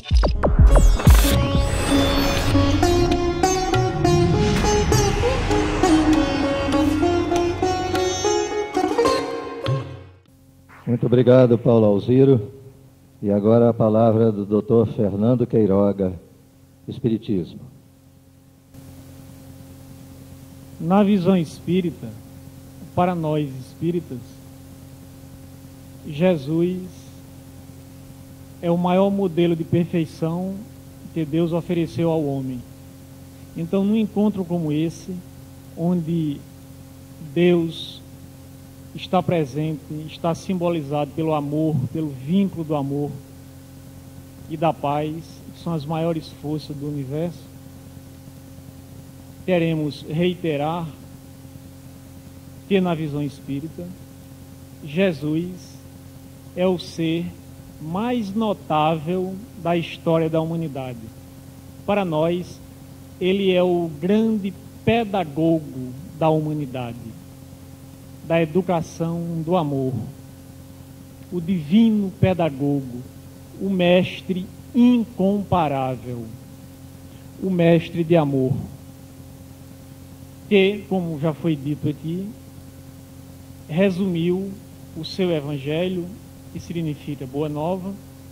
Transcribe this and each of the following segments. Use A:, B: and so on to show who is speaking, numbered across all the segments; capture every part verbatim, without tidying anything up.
A: Muito obrigado, Paulo Alziro. E agora a palavra do doutor Fernando Queiroga, Espiritismo.
B: Na visão espírita, para nós espíritas, Jesus é o maior modelo de perfeição que Deus ofereceu ao homem. Então, num encontro como esse, onde Deus está presente, está simbolizado pelo amor, pelo vínculo do amor e da paz, que são as maiores forças do universo, queremos reiterar que na visão espírita, Jesus é o ser mais notável da história da humanidade. Para nós, ele é o grande pedagogo da humanidade, da educação do amor, o divino pedagogo, o mestre incomparável, o mestre de amor, que, como já foi dito aqui, resumiu o seu evangelho, que significa boa nova,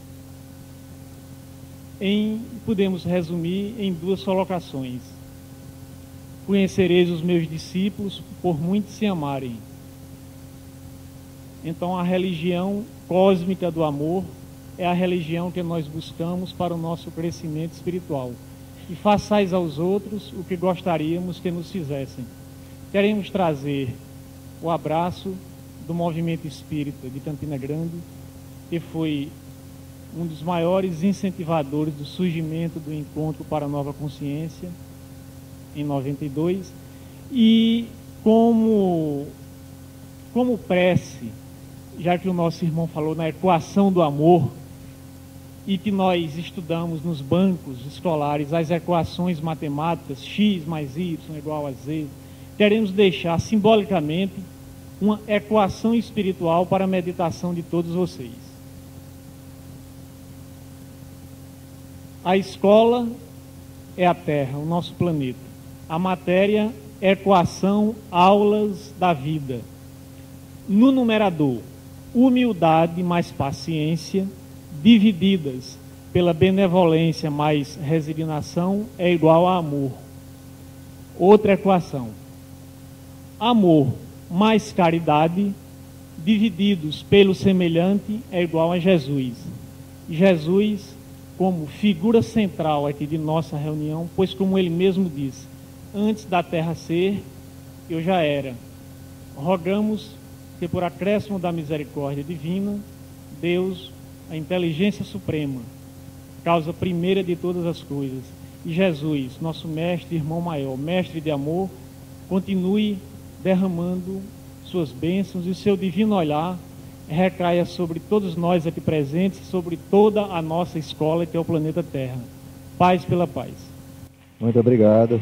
B: em, podemos resumir em duas colocações: conhecereis os meus discípulos por muito se amarem. Então, a religião cósmica do amor é a religião que nós buscamos para o nosso crescimento espiritual. E façais aos outros o que gostaríamos que nos fizessem. Queremos trazer o abraço do movimento espírita de Campina Grande, que foi um dos maiores incentivadores do surgimento do Encontro para a Nova Consciência, em noventa e dois, e como, como prece, já que o nosso irmão falou na equação do amor, e que nós estudamos nos bancos escolares as equações matemáticas, x mais y igual a z, queremos deixar simbolicamente uma equação espiritual para a meditação de todos vocês. A escola é a Terra, o nosso planeta. A matéria é equação, aulas da vida. No numerador, humildade mais paciência, divididas pela benevolência mais resignação, é igual a amor. Outra equação: amor mais caridade, divididos pelo semelhante, é igual a Jesus. Jesus como figura central aqui de nossa reunião, pois, como ele mesmo disse, antes da terra ser, eu já era. Rogamos que, por acréscimo da misericórdia divina, Deus, a inteligência suprema, causa primeira de todas as coisas, e Jesus, nosso mestre, irmão maior, mestre de amor, continue derramando suas bênçãos e o seu divino olhar recaia sobre todos nós aqui presentes, sobre toda a nossa escola, que é o planeta Terra. Paz pela paz.
A: Muito obrigado.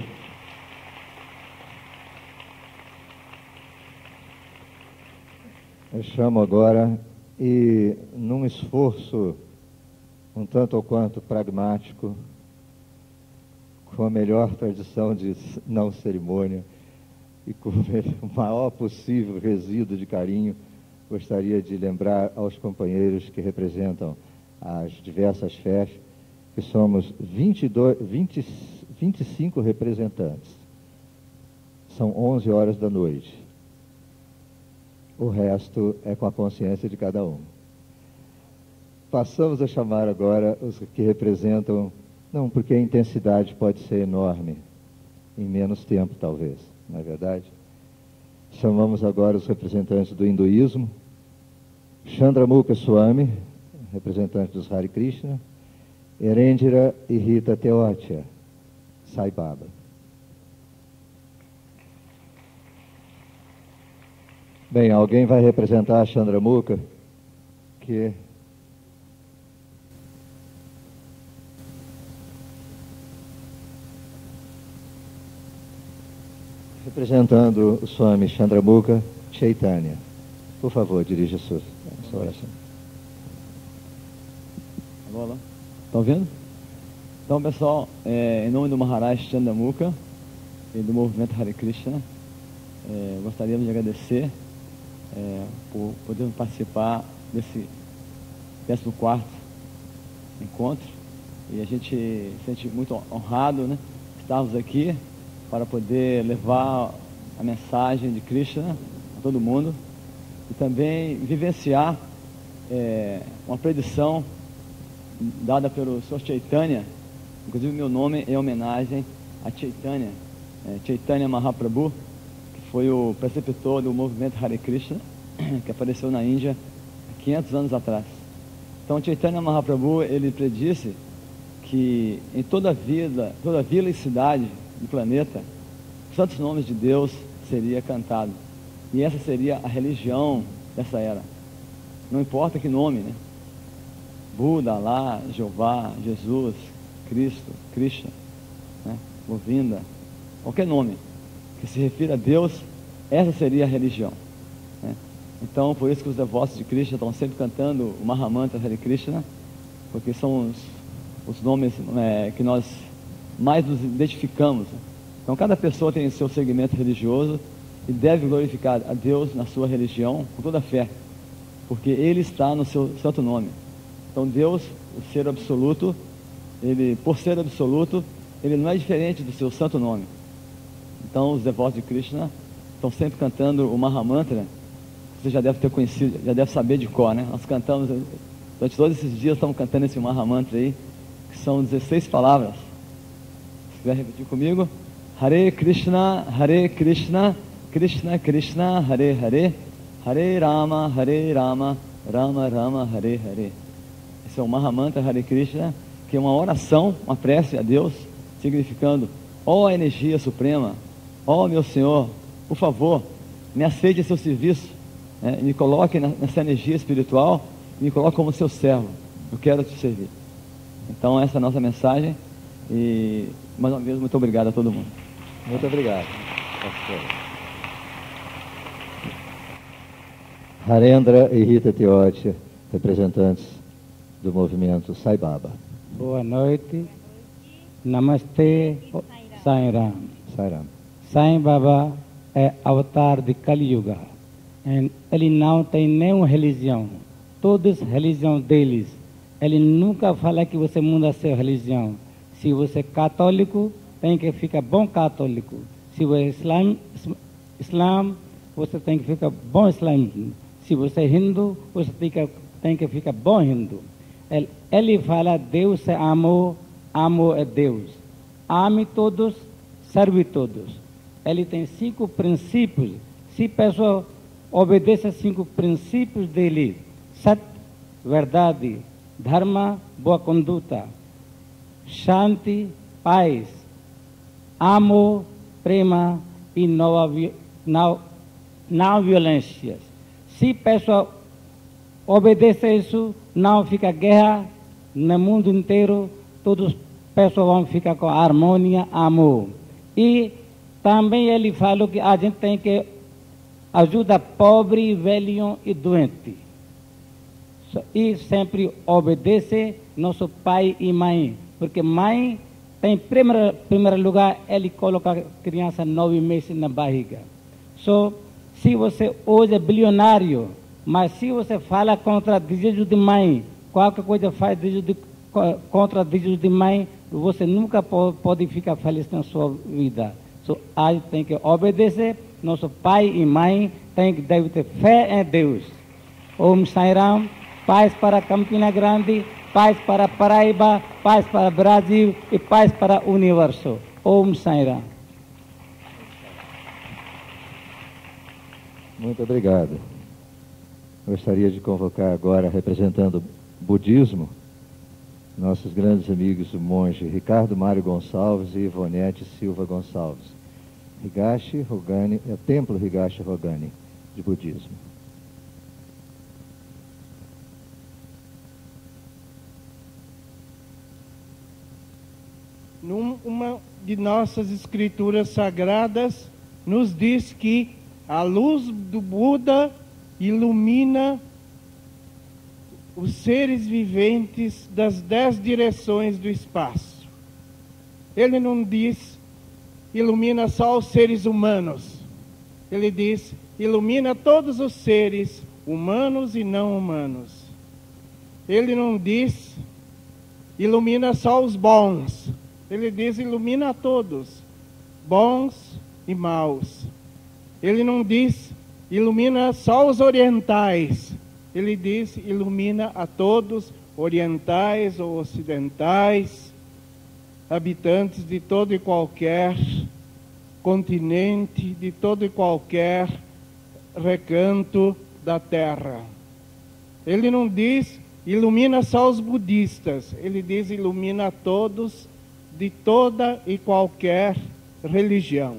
A: Eu chamo agora, e num esforço um tanto ou quanto pragmático, com a melhor tradição de não cerimônia e com o maior possível resíduo de carinho, gostaria de lembrar aos companheiros que representam as diversas fés que somos vinte e dois, vinte, vinte e cinco representantes. São onze horas da noite. O resto é com a consciência de cada um. Passamos a chamar agora os que representam, não, porque a intensidade pode ser enorme, em menos tempo talvez, não é verdade? Chamamos agora os representantes do hinduísmo: Chandramukha Swami, representante dos Hare Krishna, Erendira e Rita Teotia, Sai Baba. Bem, alguém vai representar a Chandramukha, que representando o Swami Chandramukha Chaitanya. Por favor, dirija a sua, a sua oração.
C: Alô, alô. Estão vendo? Então, pessoal, é, em nome do Maharaj Chandamukha e do movimento Hare Krishna, é, gostaríamos de agradecer é, por podermos participar desse décimo quarto encontro. E a gente se sente muito honrado, né, estarmos aqui para poder levar a mensagem de Krishna a todo mundo e também vivenciar é, uma predição dada pelo senhor Chaitanya. Inclusive, meu nome é em homenagem a Chaitanya, é, Chaitanya Mahaprabhu, que foi o preceptor do movimento Hare Krishna, que apareceu na Índia há quinhentos anos atrás. Então, Chaitanya Mahaprabhu, ele predisse que em toda vida, toda vila e cidade do planeta, os santos nomes de Deus seria cantado. E essa seria a religião dessa era. Não importa que nome, né? Buda, Allah, Jeová, Jesus, Cristo, Krishna, né? Govinda, qualquer nome que se refira a Deus, essa seria a religião, né? Então, por isso que os devotos de Krishna estão sempre cantando o Mahamantra Hare Krishna, porque são os, os nomes é, que nós mais nos identificamos. Então, cada pessoa tem seu segmento religioso e deve glorificar a Deus na sua religião com toda a fé, porque Ele está no seu santo nome. Então, Deus, o ser absoluto, Ele, por ser absoluto, Ele não é diferente do seu santo nome. Então, os devotos de Krishna estão sempre cantando o Mahamantra. Você já deve ter conhecido, já deve saber de cor, né? Nós cantamos, durante todos esses dias, estamos cantando esse Mahamantra aí, que são dezesseis palavras. Se quiser repetir comigo: Hare Krishna, Hare Krishna, Krishna Krishna, Hare Hare, Hare Rama, Hare Rama, Rama Rama, Hare Hare. Esse é o Mahamantra Hare Krishna, que é uma oração, uma prece a Deus, significando: ó energia suprema, ó meu Senhor, por favor, me aceite em seu serviço, né? Me coloque nessa energia espiritual, me coloque como seu servo, eu quero te servir. Então, essa é a nossa mensagem, e mais uma vez, muito obrigado a todo mundo.
A: Muito obrigado. Harendra e Rita Teotia, representantes do movimento Sai Baba.
D: Boa noite. Namaste, Sai Ram.
A: Sai Ram.
D: Sai Baba é avatar de Kali Yuga. E ele não tem nenhuma religião. Todas as religiões deles. Ele nunca fala que você muda a sua religião. Se você é católico, tem que ficar bom católico. Se você é islam, islam você tem que ficar bom islamismo. Se você é hindu, você tem que, tem que ficar bom hindu. Ele, ele fala: Deus é amor, amor é Deus. Ame todos, serve todos. Ele tem cinco princípios. Se a pessoa obedece a cinco princípios dele: Sat, verdade; Dharma, boa conduta; Shanti, paz; amor, prema; e não, não, não violência. Se a pessoa obedece a isso, não fica guerra no mundo inteiro, todas as pessoas vão ficar com harmonia, amor. E também ele falou que a gente tem que ajudar pobre, velho e doente. E sempre obedece nosso pai e mãe, porque mãe tem, em primeiro, primeiro lugar, ele coloca a criança nove meses na barriga. So, se você hoje é bilionário, mas se você fala contra desejo de mãe, qualquer coisa faz desejo de, contra desejo de mãe, você nunca pode, pode ficar feliz na sua vida. So, a gente tem que obedecer nosso pai e mãe, tem que deve ter fé em Deus. Om Sai Ram, paz para Campina Grande, paz para Paraíba, paz para Brasil e paz para o universo. Om Sai Ram.
A: Muito obrigado. Gostaria de convocar agora, representando o budismo, nossos grandes amigos, o monge Ricardo Mário Gonçalves e Ivonete Silva Gonçalves. Higashi Rogani, é o Templo Higashi Rogani, de budismo.
E: Numa de nossas escrituras sagradas, nos diz que a luz do Buda ilumina os seres viventes das dez direções do espaço. ele não diz ilumina só os seres humanos. Ele diz ilumina todos os seres, humanos e não humanos. Ele não diz ilumina só os bons. Ele diz ilumina a todos, bons e maus. Ele não diz ilumina só os orientais. Ele diz ilumina a todos, orientais ou ocidentais, habitantes de todo e qualquer continente, de todo e qualquer recanto da terra. Ele não diz ilumina só os budistas, ele diz ilumina a todos de toda e qualquer religião.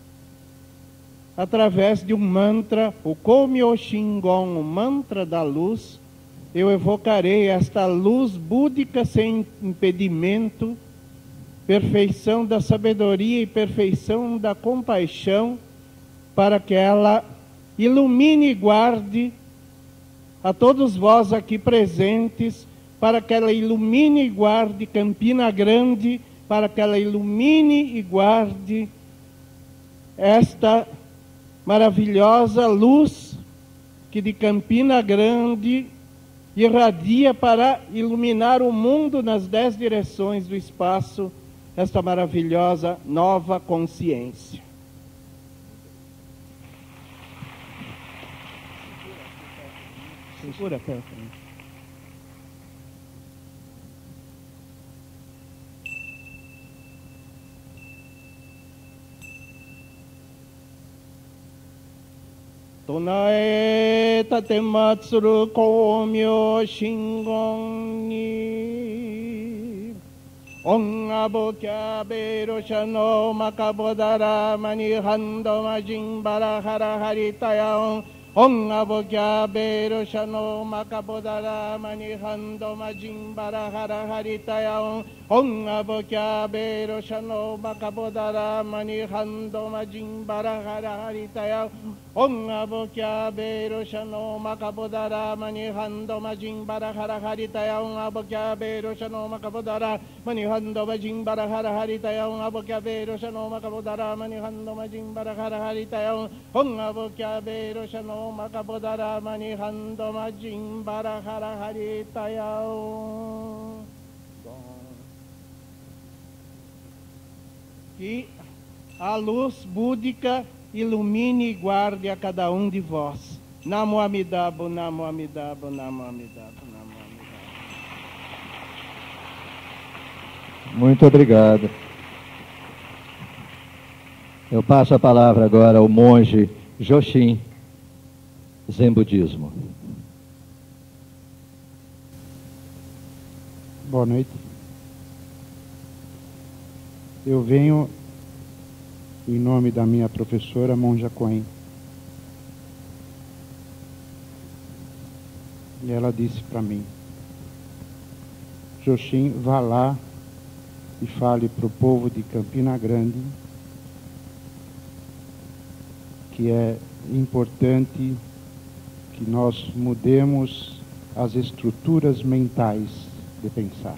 E: Através de um mantra, o Komyo Shingon, o mantra da luz, eu evocarei esta luz búdica sem impedimento, perfeição da sabedoria e perfeição da compaixão, para que ela ilumine e guarde a todos vós aqui presentes, para que ela ilumine e guarde Campina Grande, para que ela ilumine e guarde esta maravilhosa luz que de Campina Grande irradia para iluminar o mundo nas dez direções do espaço, esta maravilhosa nova consciência. Segura, pera, pera. Tonae tatematsuru komyo shingon ni Om abokya beirosha no makabodara manihando majin barahara haritaya Om abokya beirosha no makabodara manihando majin barahara haritaya Om abokya beirosha no makabodara manihando majin barahara haritaya Om abokya beirosha no makabodara manihando majin barahara haritaya Om abokya beirosha no makabodara manihando majin barahara haritaya Om abokya beirosha no makabodara manihando majin barahara haritaya Om abokya beirosha no makabodara manihando majin barahara haritaya Que a luz búdica ilumine e guarde a cada um de vós. Namo Amidabu, Namo Amidabu, Namo Amidabu, Namo Amidabu.
A: Muito obrigado. Eu passo a palavra agora ao monge Joshin, Zen Budismo.
F: Boa noite. Eu venho em nome da minha professora Monja Coen. E ela disse para mim: Joshin, vá lá e fale para o povo de Campina Grande que é importante que nós mudemos as estruturas mentais de pensar.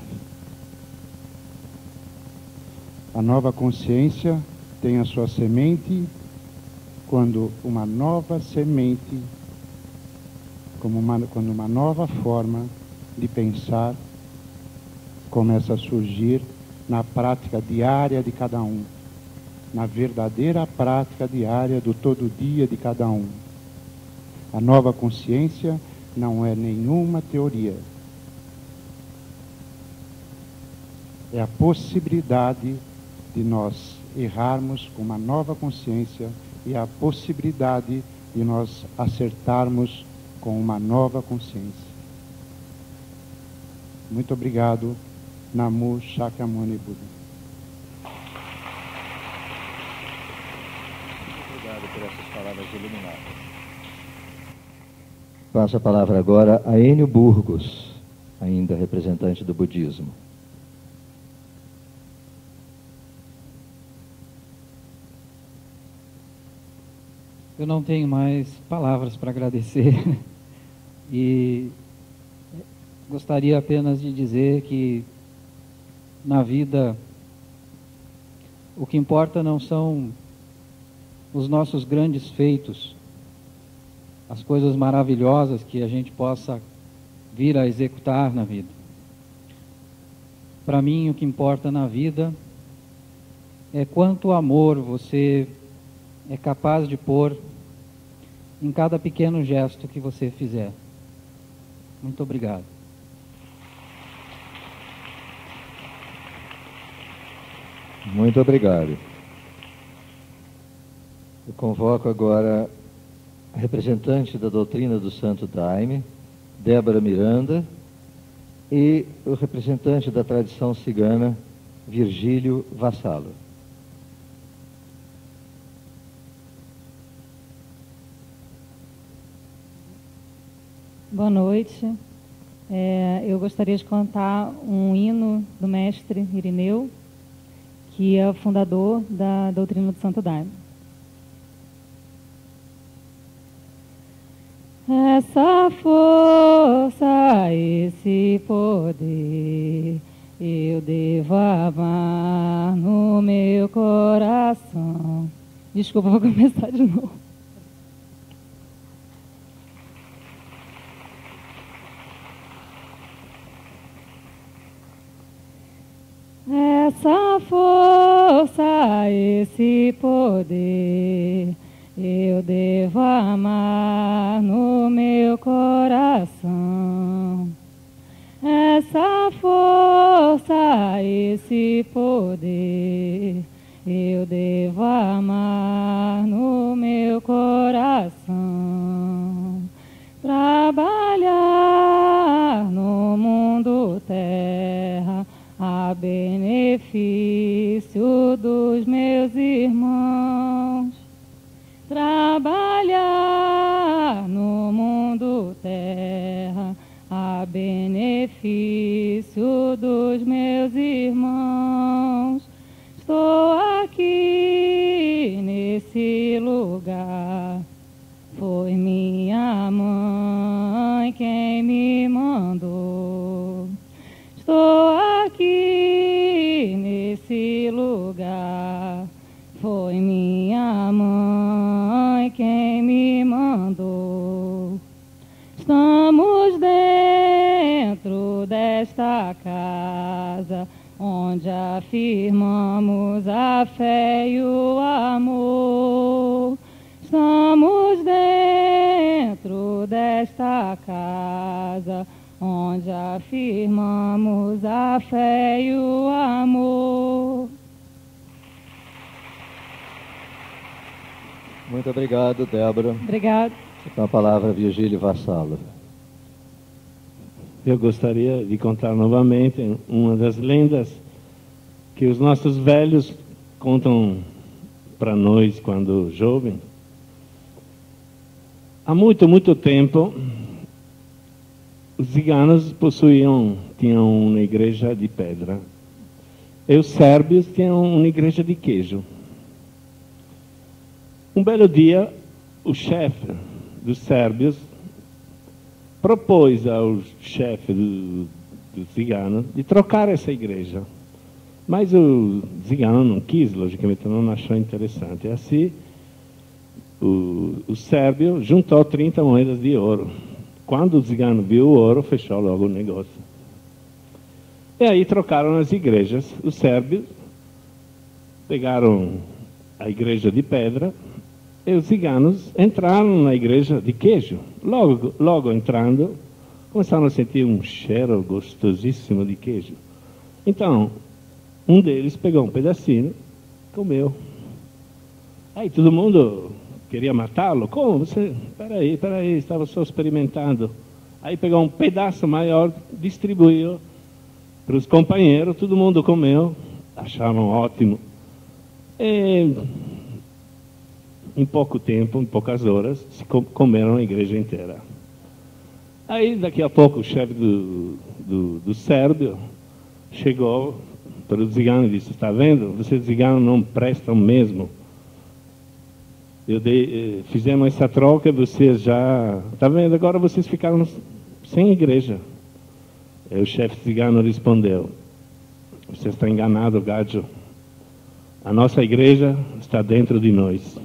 F: A nova consciência tem a sua semente quando uma nova semente, como uma, quando uma nova forma de pensar começa a surgir na prática diária de cada um, na verdadeira prática diária do todo dia de cada um. A nova consciência não é nenhuma teoria. É a possibilidade de nós errarmos com uma nova consciência e a possibilidade de nós acertarmos com uma nova consciência. Muito obrigado. Namu Shakyamuni Buda.
A: Muito obrigado por essas palavras iluminadas. Passo a palavra agora a Enio Burgos, ainda representante do budismo.
G: Eu não tenho mais palavras para agradecer e gostaria apenas de dizer que na vida o que importa não são os nossos grandes feitos, as coisas maravilhosas que a gente possa vir a executar na vida. Para mim, o que importa na vida é quanto amor você é capaz de pôr em cada pequeno gesto que você fizer. Muito obrigado.
A: Muito obrigado. Eu convoco agora a representante da doutrina do Santo Daime, Débora Miranda, e o representante da tradição cigana, Virgílio Vassalo.
H: Boa noite. É, eu gostaria de cantar um hino do mestre Irineu, que é o fundador da doutrina do Santo Daime. Essa força, esse poder, eu devo amar no meu coração. Desculpa, vou começar de novo. Essa força, esse poder, eu devo amar no meu coração. Essa força, esse poder, eu devo amar no meu coração. Trabalhar no mundo terra, a benefício dos meus irmãos. Trabalhar no mundo terra, a benefício dos meus irmãos. Estou aqui nesse lugar, foi minha mãe quem me mandou. Estou aqui nesse lugar, foi minha mãe quem me mandou. Estamos dentro desta casa, onde afirmamos a fé e o amor. Estamos dentro desta casa, onde afirmamos a fé e o amor.
A: Muito obrigado, Débora.
H: Obrigado.
A: Com a palavra, Virgílio Vassalo.
I: Eu gostaria de contar novamente uma das lendas que os nossos velhos contam para nós quando jovens. Há muito, muito tempo, os ciganos possuíam, tinham uma igreja de pedra. E os sérvios tinham uma igreja de queijo. Um belo dia, o chefe dos sérvios propôs ao chefe do, do cigano de trocar essa igreja. Mas o cigano não quis, logicamente, não achou interessante. E assim, o, o sérbio juntou trinta moedas de ouro. Quando o cigano viu o ouro, fechou logo o negócio. E aí trocaram as igrejas. Os sérvios pegaram a igreja de pedra e os ciganos entraram na igreja de queijo. Logo, logo entrando, começaram a sentir um cheiro gostosíssimo de queijo. Então, um deles pegou um pedacinho, comeu. Aí todo mundo queria matá-lo. Como? Você, peraí, peraí, estava só experimentando. Aí pegou um pedaço maior, distribuiu para os companheiros, todo mundo comeu, achavam ótimo. E, em pouco tempo, em poucas horas, se comeram a igreja inteira. Aí, daqui a pouco, o chefe do, do, do sérbio chegou para o cigano e disse: está vendo? Vocês ciganos não prestam mesmo. Eu dei, fizemos essa troca e vocês já... Está vendo? Agora vocês ficaram sem igreja. Aí o chefe cigano respondeu: você está enganado, gajo. A nossa igreja está dentro de nós.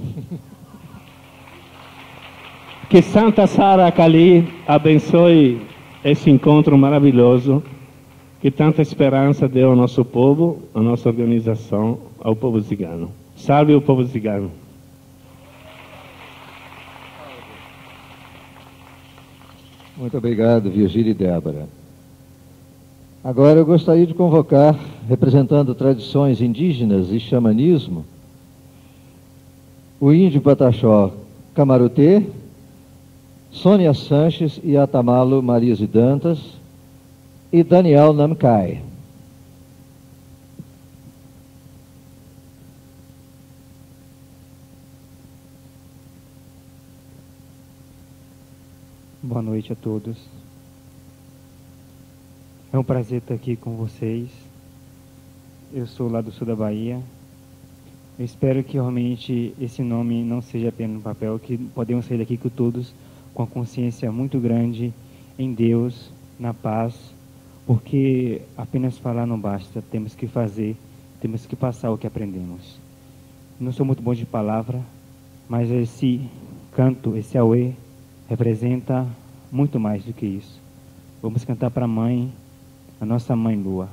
I: Que Santa Sara Kali abençoe esse encontro maravilhoso, que tanta esperança deu ao nosso povo, à nossa organização, ao povo cigano. Salve o povo cigano.
A: Muito obrigado, Virgílio e Débora. Agora eu gostaria de convocar, representando tradições indígenas e xamanismo, o índio Pataxó Camarutê, Sônia Sanches e Atamalo Marise Dantas e Daniel Namkai.
J: Boa noite a todos. É um prazer estar aqui com vocês. Eu sou lá do sul da Bahia. Eu espero que realmente esse nome não seja apenas no papel, que podemos sair daqui com todos com a consciência muito grande em Deus, na paz, porque apenas falar não basta, temos que fazer, temos que passar o que aprendemos. Não sou muito bom de palavra, mas esse canto, esse auê, representa muito mais do que isso. Vamos cantar para a mãe, a nossa mãe Lua.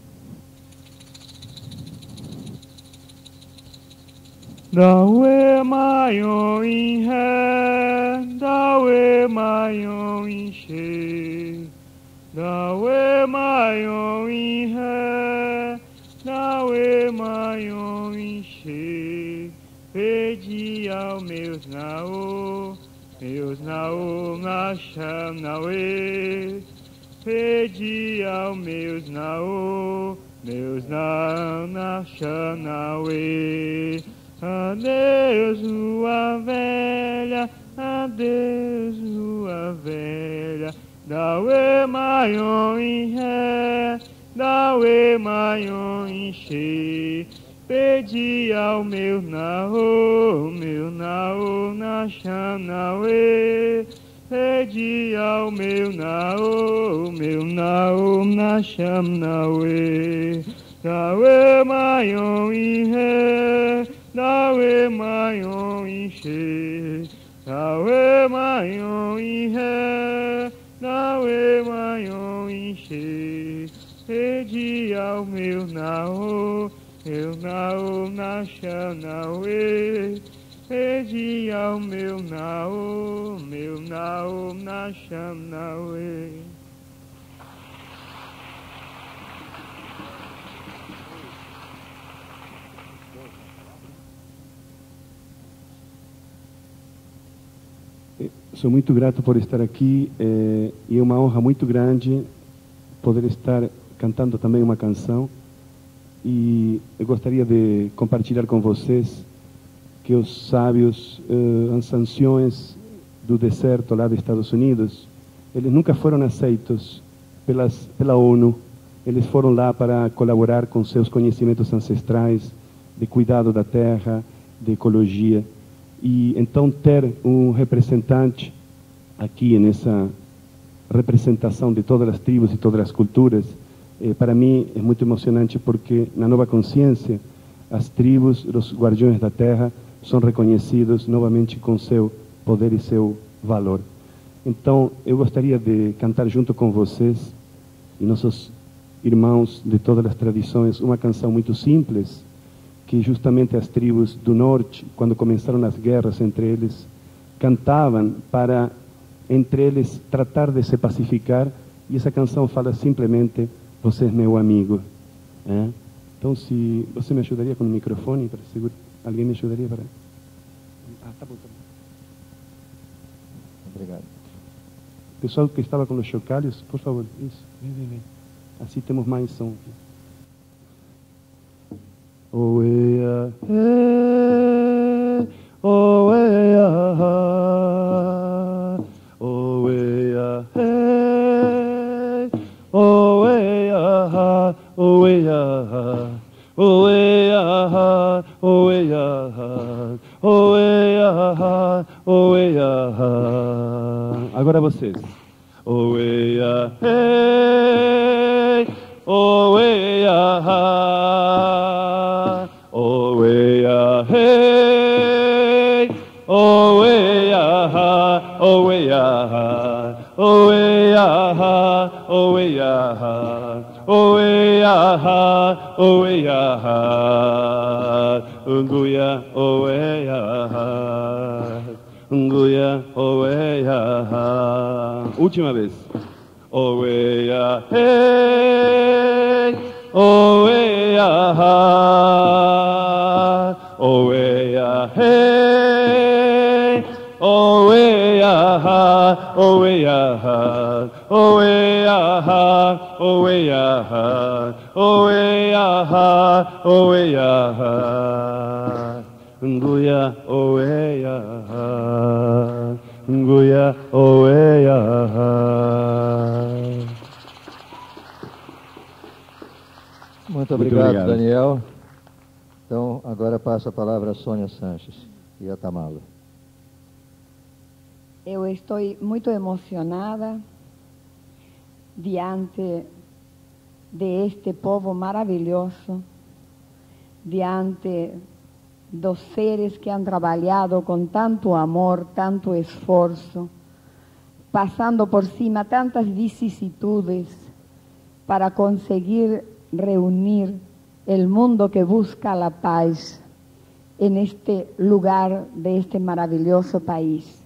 J: Dawe mayo inhe, dawe mayo inche, dawe mayo inhe, dawe mayo inche, pedi ao meus naô, meus naô nacham nawe, pedi ao meus naô, meus naô nacham nawe. Adeus, lua velha, adeus, lua velha, dawe mayo inhe, dawe mayo inche, pedi ao meu naô, meu naô nacham nawe, pedi ao meu naô, meu naô nacham nawe, dawe mayo inhe, dawe mayo inche, dawe mayo inhe, dawe mayo inche, pedi ao meu naô, meu naô nacham nawe, pedi ao meu naô, meu naô nacham nawe.
K: Sou muito grato por estar aqui eh, e é uma honra muito grande poder estar cantando também uma canção. E eu gostaria de compartilhar com vocês que os sábios, eh, as anciões do deserto lá dos Estados Unidos, eles nunca foram aceitos pelas, pela ONU. Eles foram lá para colaborar com seus conhecimentos ancestrais de cuidado da terra, de ecologia. E então ter um representante aqui nessa representação de todas as tribos e todas as culturas, eh, para mim é muito emocionante, porque na nova consciência as tribos, os guardiões da terra, são reconhecidos novamente com seu poder e seu valor. Então eu gostaria de cantar junto com vocês e nossos irmãos de todas as tradições uma canção muito simples, que justamente as tribos do norte, quando começaram as guerras entre eles, cantavam para, entre eles, tratar de se pacificar, e essa canção fala simplesmente, você é meu amigo. É? Então, se você me ajudaria com o microfone, para segurar, alguém me ajudaria para... Ah, tá bom, tá bom.
A: Obrigado.
K: Pessoal que estava com os chocalhos, por favor, isso, vem, vem, vem. Assim temos mais som aqui. Oh, ea, eh, oh, ea, oh, ea, eh, oh, ea, oh, ea, oh, ea, oh, ea, oh, ea, oh, ea. Agora vocês. Oh, ea, eh, oh, ea, oh, oeia, oeia, unguia, oeia, unguia, oeia. Última vez. Oeia, hey, oeia, oeia, hey, oeia, oeia, oeia, oeia, oeia, oeia, nguia, oeia, nguia, oeia.
A: Muito obrigado, Muito obrigado, Daniel. Então, agora passa a palavra a Sônia Sanches e a Tamala.
L: Eu estou muito emocionada diante de este povo maravilhoso, diante dos seres que han trabalhado com tanto amor, tanto esforço, passando por cima tantas vicissitudes para conseguir reunir el mundo que busca la paz en este lugar de este maravilloso país.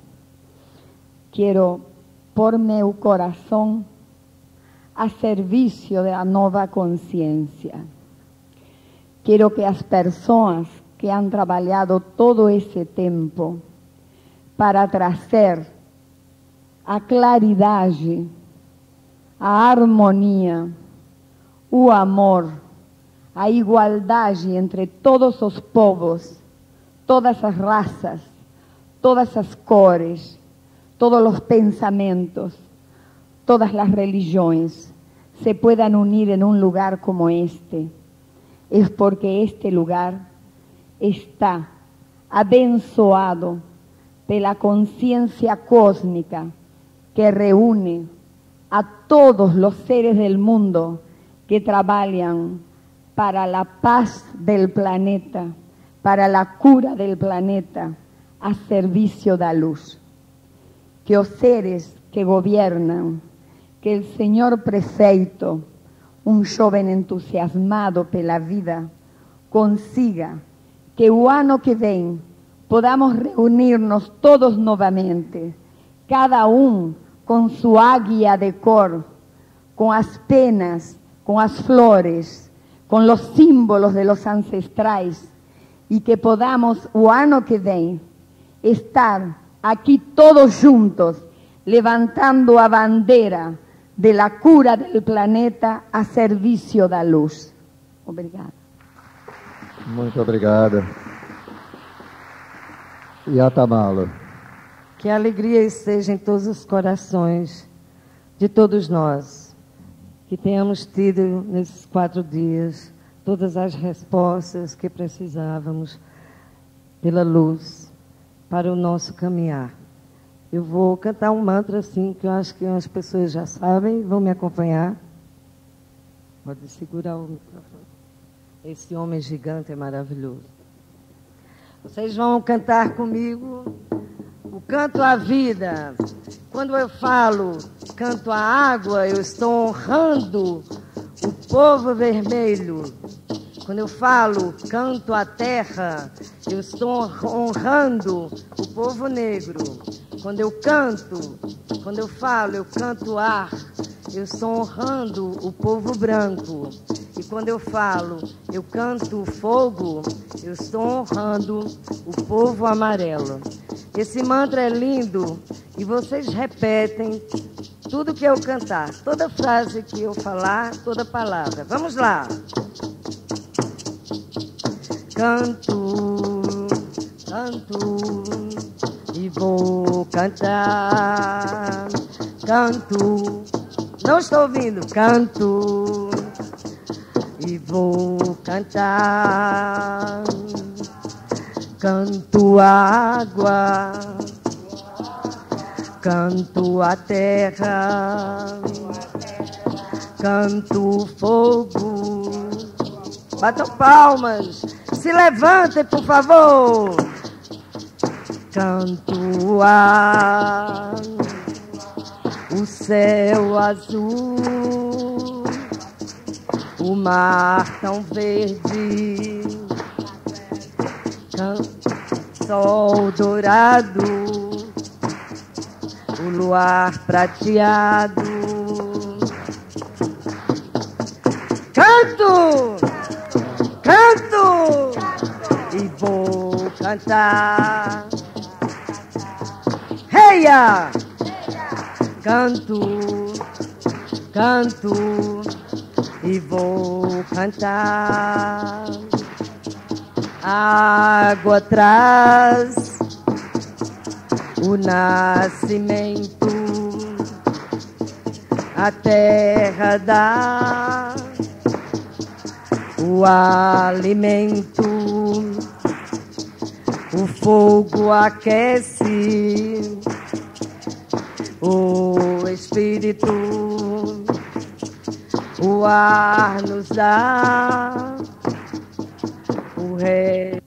L: Quiero por meu corazón a servicio de la nueva conciencia. Quiero que as personas que han trabajado todo ese tiempo para trazer a claridade, a harmonia, o amor, a igualdade entre todos os povos, todas as raças, todas as cores, todos os pensamentos, todas as religiões se puedan unir en un lugar como este, es porque este lugar está abençoado pela conciencia cósmica que reúne a todos los seres del mundo que trabajan para la paz del planeta, para la cura del planeta, a servicio da luz. Que os seres que gobiernan, que el señor prefeito, un joven entusiasmado pela vida, consiga que o ano que vem podamos reunirnos todos novamente, cada um com sua águia de cor, com as penas, com as flores, com os símbolos de los ancestrais, e que podamos o ano que vem estar aqui todos juntos, levantando a bandeira de la cura del planeta a serviço da luz. Obrigada.
A: Muito obrigada. E a Tamala?
M: Que a alegria esteja em todos os corações de todos nós, que tenhamos tido nesses quatro dias todas as respostas que precisávamos pela luz para o nosso caminhar. Eu vou cantar um mantra assim, que eu acho que as pessoas já sabem, vão me acompanhar. Pode segurar o microfone. Esse homem gigante é maravilhoso. Vocês vão cantar comigo o canto à vida. Quando eu falo canto à água, eu estou honrando o povo vermelho. Quando eu falo canto à terra, eu estou honrando o povo negro. Quando eu canto, quando eu falo, eu canto ar, eu estou honrando o povo branco. E quando eu falo, eu canto fogo, eu estou honrando o povo amarelo. Esse mantra é lindo e vocês repetem tudo que eu cantar, toda frase que eu falar, toda palavra. Vamos lá. Canto, canto e vou cantar. Canto, não estou ouvindo. Canto e vou cantar. Canto a água, canto a terra, canto fogo. Batam palmas, se levantem, por favor. Canto ar, o céu azul, o mar tão verde, sol dourado, o luar prateado. Canto, canto e vou cantar. Reia, canto, canto e vou cantar. Água traz o nascimento, a terra dá o alimento, o fogo aquece, o espírito, o ar nos dá, o rei